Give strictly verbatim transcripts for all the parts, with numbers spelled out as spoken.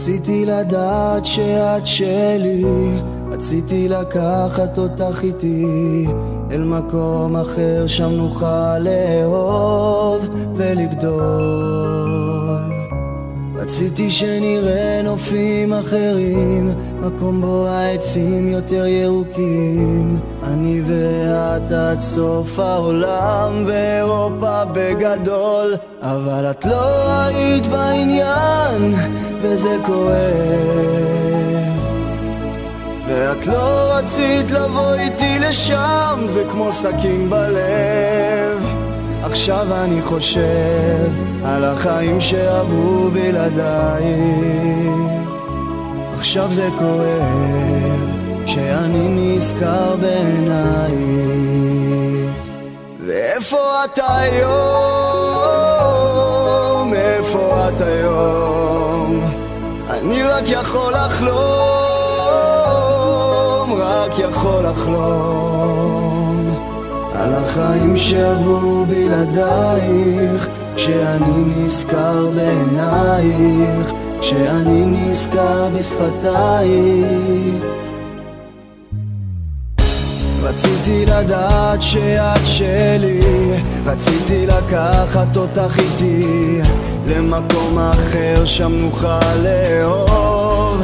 רציתי לדעת שאת שלי, רציתי לקחת אותך איתי אל מקום אחר, שם נוכל לאהוב ולגדול. רציתי שנראה נופים אחרים, מקום בו העצים יותר ירוקים, אני ואת עד סוף העולם ואירופה בגדול. אבל את לא היית בעניין וזה כואב, ואת לא רצית לבוא איתי לשם, זה כמו סכין בלב. עכשיו אני חושב על החיים שעברו בלעדיי, עכשיו זה כואב שאני נזכר בעינייך. ואיפה את היום? איפה את היום? אני רק יכול לחלום, רק יכול לחלום על החיים שעברו בלעדייך, כשאני נזכר בעינייך, כשאני נזכר בשפתייך. רציתי לדעת שאת שלי, רציתי לקחת אותך איתי למקום אחר, שם נוכל לאהוב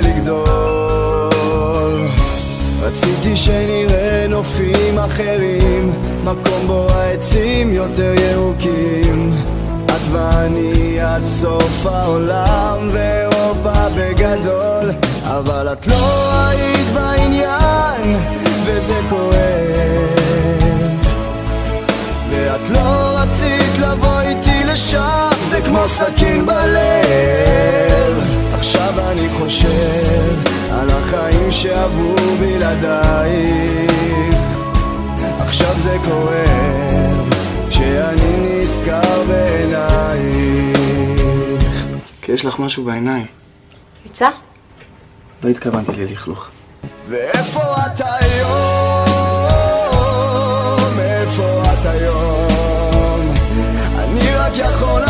ולגדול. רציתי שנראה נופים אחרים, מקום בו העצים יותר ירוקים, את ואני עד סוף העולם ואירופה בגדול. אבל את לא היית בעניין וזה כואב, ואת לא רצית לבוא איתי לשם, זה כמו סכין בלב. עכשיו אני חושב על החיים שעברו בלעדייך, עכשיו זה כואב שאני נזכר בעינייך. כי יש לך משהו בעיניים. יצא? לא התכוונתי ללכלוך. ואיפה את היום? איפה את היום? אני רק יכול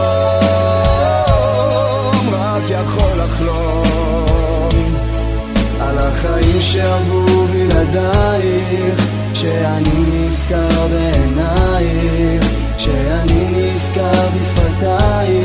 לחלום, רק יכול לחלום על החיים שעברו בלעדייך, כשאני נזכר בעינייך, כשאני נזכר בשפתייך.